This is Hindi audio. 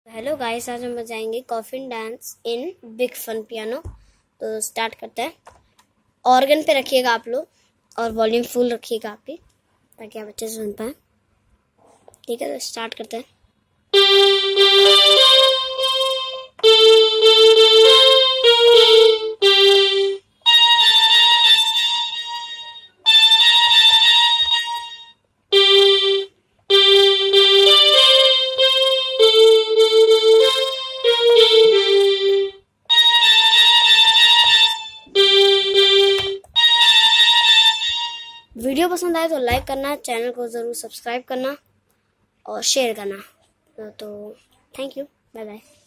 हेलो गाइस, आज हम बजाएंगे coffin dance in big fun piano. तो स्टार्ट करते हैं। ऑर्गन पे रखिएगा आप लोग और वॉल्यूम फुल रखिएगा आपकी, ताकि आप अच्छे से सुन पाए। ठीक है, तो स्टार्ट करते हैं। वीडियो पसंद आए तो लाइक करना, चैनल को ज़रूर सब्सक्राइब करना और शेयर करना। तो थैंक यू, बाय बाय।